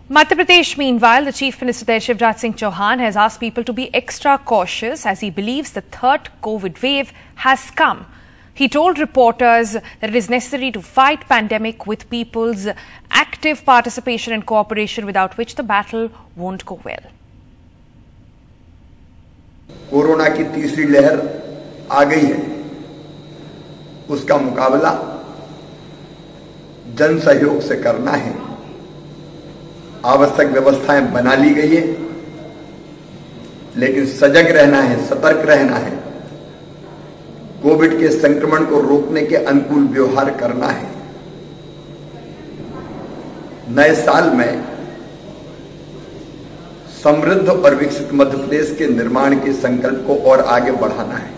Madhya Pradesh, meanwhile, the Chief Minister there, Shivraj Singh Chauhan, has asked people to be extra cautious as he believes the third COVID wave has come. He told reporters that it is necessary to fight pandemic with people's active participation and cooperation, without which the battle won't go well. Corona की तीसरी लहर आ गई है। उसका मुकाबला जन सहयोग से करना है। आवश्यक व्यवस्थाएं बना ली गई है, लेकिन सजग रहना है, सतर्क रहना है। कोविड के संक्रमण को रोकने के अनुकूल व्यवहार करना है। नए साल में समृद्ध और विकसित मध्य प्रदेश के निर्माण के संकल्प को और आगे बढ़ाना है।